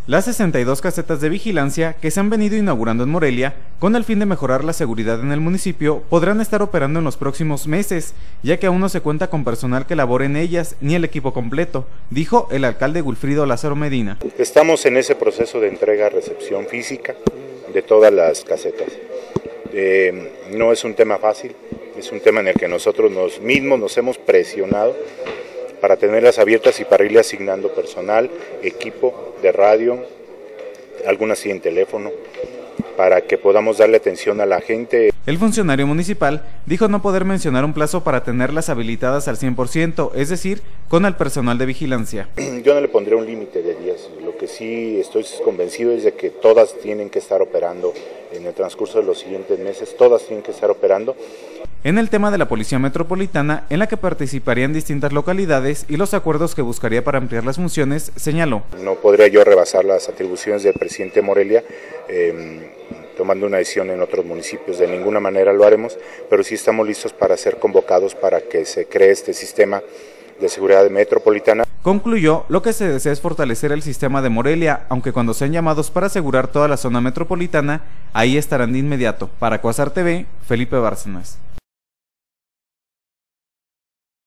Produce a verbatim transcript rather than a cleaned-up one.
Las sesenta y dos casetas de vigilancia que se han venido inaugurando en Morelia, con el fin de mejorar la seguridad en el municipio, podrán estar operando en los próximos meses, ya que aún no se cuenta con personal que labore en ellas, ni el equipo completo, dijo el alcalde Wilfrido Lázaro Medina. Estamos en ese proceso de entrega-recepción física de todas las casetas. Eh, no es un tema fácil, es un tema en el que nosotros nos mismos nos hemos presionado para tenerlas abiertas y para irle asignando personal, equipo de radio, algunas sí en teléfono, para que podamos darle atención a la gente. El funcionario municipal dijo no poder mencionar un plazo para tenerlas habilitadas al cien por ciento, es decir, con el personal de vigilancia. Yo no le pondré un límite de días, lo que sí estoy convencido es de que todas tienen que estar operando en el transcurso de los siguientes meses, todas tienen que estar operando. En el tema de la Policía Metropolitana, en la que participarían distintas localidades y los acuerdos que buscaría para ampliar las funciones, señaló. No podría yo rebasar las atribuciones del presidente Morelia, eh, tomando una decisión en otros municipios, de ninguna manera lo haremos, pero sí estamos listos para ser convocados para que se cree este sistema de seguridad metropolitana. Concluyó, lo que se desea es fortalecer el sistema de Morelia, aunque cuando sean llamados para asegurar toda la zona metropolitana, ahí estarán de inmediato. Para Cuasar T V, Felipe Bárcenas.